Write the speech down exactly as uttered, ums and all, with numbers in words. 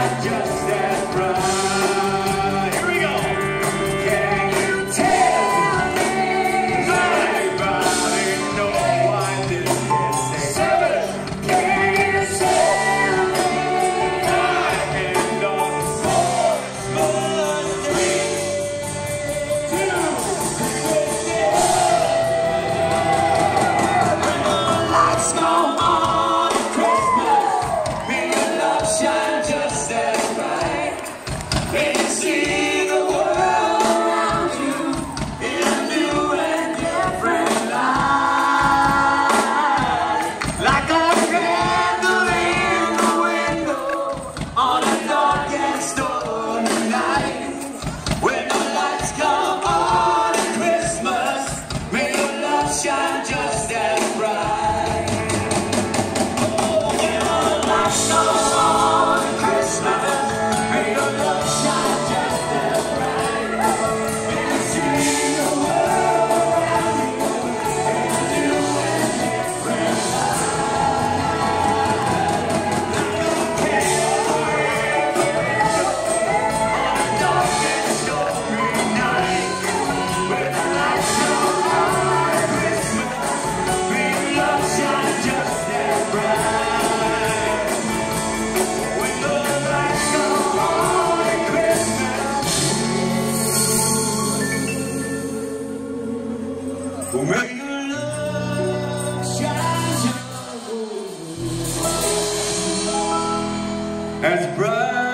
shine just as bright. Here we go. Can you tell me? Nobody knows why this is seven. Can you tell me? I end on four, four, three, two, when the lights go on at Christmas, may your love shine just as bright. Can you see the world around you in a new and different light? Like a candle in the window on a dark and stormy night. When the lights come on at Christmas, may your love shine just as bright. Oh, when the lights go on at Christmas, may your love shine just as bright. Can you see the world around you in a new and different light? Like a candle in the window on a dark and stormy night. When the lights come on at Christmas, may your love shine just as bright. When the lights come on at Christmas, oh, may your love shine just as bright.